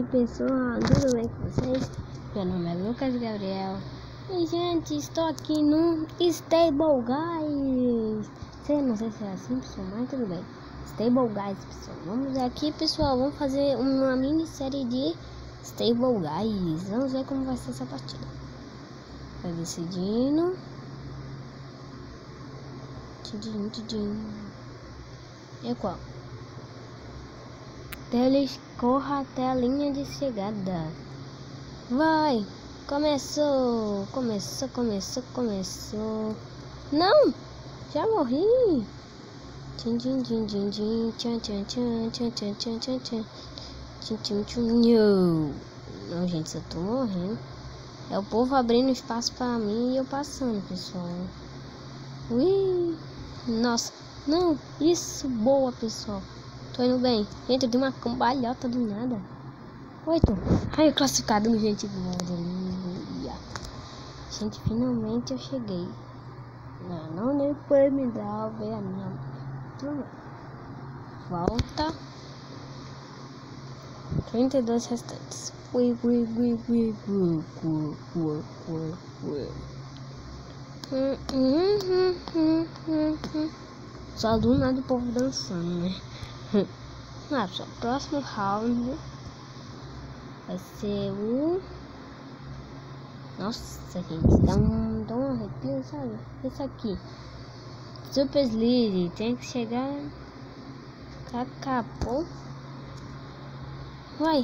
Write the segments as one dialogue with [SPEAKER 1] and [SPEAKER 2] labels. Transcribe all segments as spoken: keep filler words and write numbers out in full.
[SPEAKER 1] pessoal, tudo bem com vocês? Meu nome é Lucas Gabriel e, gente, estou aqui no Stable Guys. Sei, não sei se é assim, pessoal, mas tudo bem. Stable Guys, pessoal. Vamos ver aqui, pessoal. Vamos fazer uma minissérie de Stable Guys. Vamos ver como vai ser essa partida. Vai decidindo. Tidinho, tidinho. E qual? Eles corra até a linha de chegada. Vai! Começou! Começou, começou, começou. Não! Já morri! Tchim, tchim, tchim, tchim, tchim, tchan, tchan, tchan, tchan, tchan, tchan, tchan, tchan. Tchim, tchim, tchim, não! Não, gente, eu tô morrendo. É o povo abrindo espaço pra mim e eu passando, pessoal. Ui! Nossa! Não! Isso! Boa, pessoal! Tô indo bem. Gente, eu dei uma cambalhota do nada. Oito. Ai, classificado, gente. Glória. Gente, finalmente eu cheguei. Não, não nem foi me dar ver a minha. Volta. trinta e dois restantes. Ui, ui, ui, ui, ui, ui, ui, ui, ui. Hum, hum, hum, hum, hum, hum. Só do nada o povo dançando, né? Ah, pessoal, próximo round vai ser o... Nossa, gente, dá um, dá um arrepio, sabe? Esse aqui, Super Slide, tem que chegar... Cacapô. Vai.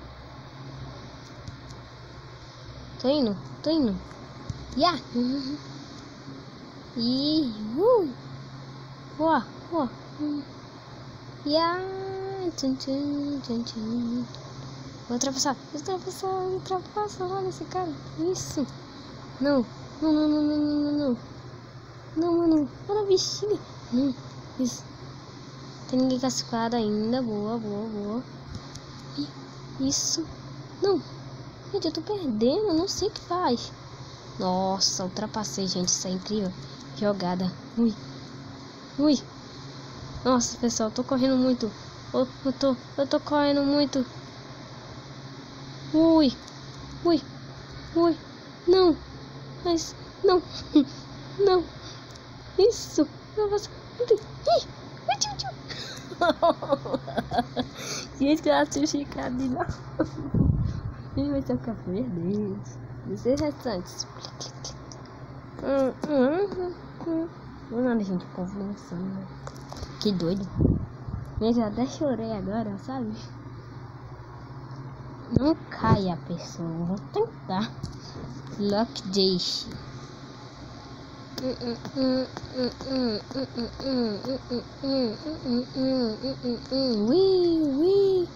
[SPEAKER 1] Tô indo, tô indo. Ya! Yeah. Ih, uh! Boa, boa. Ya! Tchum, tchum, tchum, tchum. Vou ultrapassar, vou ultrapassar, vou ultrapassar. Olha esse cara. Isso. Não, não, não, não, não, não, não. Não, mano. Olha a bexiga. Não, isso. Tem ninguém classificado ainda. Boa, boa, boa. Isso. Não. Gente, eu tô perdendo. Não sei o que faz. Nossa, ultrapassei, gente. Isso é incrível. Jogada. Ui. Ui. Nossa, pessoal, eu tô correndo muito. Eu, eu tô, eu tô correndo muito. Ui, ui, ui, não, mas, não, não, isso, não faço, ih, tchum, tchum. Gente, que ela se ficar de lá. Ele vai ficar perdendo. dezesseis restantes. Hum, hum, hum, hum. Não nada, gente, o povo dançando. Que doido. Gente, eu até chorei agora, sabe? Não caia, pessoal. Vou tentar. Lock Dash. Ui, ui.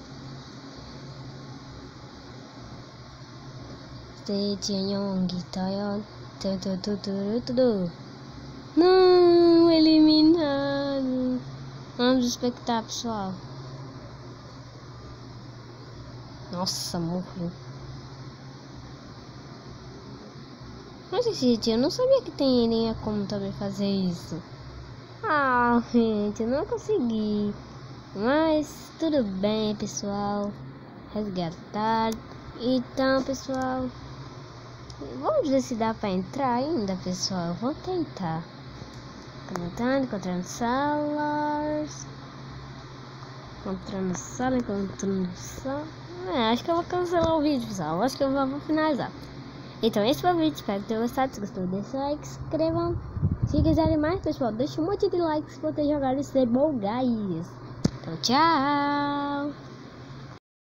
[SPEAKER 1] Stadion, guitarra. Não, eliminado. Vamos espectar, pessoal. Nossa, morreu. Mas, gente, eu não sabia que tem linha como também fazer isso. Ah, gente, eu não consegui. Mas tudo bem, pessoal. Resgatar. Então, pessoal, vamos ver se dá pra entrar ainda, pessoal. Eu vou tentar. Comentando, encontrando salas. Encontrando sala, encontrando sala. É, acho que eu vou cancelar o vídeo, pessoal. Acho que eu vou vou finalizar. Então, esse foi o vídeo. Espero que tenham gostado. Se gostou, deixa o like, se inscrevam. Se quiserem mais, pessoal, deixa um monte de likes pra ter jogado Stable Guys. Então, tchau!